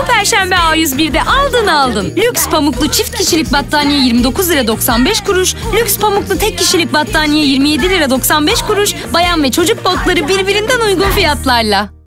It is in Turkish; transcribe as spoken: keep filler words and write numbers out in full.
Bu Perşembe A yüz bir'de aldın aldın. Lüks pamuklu çift kişilik battaniye yirmi dokuz lira doksan beş kuruş. Lüks pamuklu tek kişilik battaniye yirmi yedi lira doksan beş kuruş. Bayan ve çocuk botları birbirinden uygun fiyatlarla.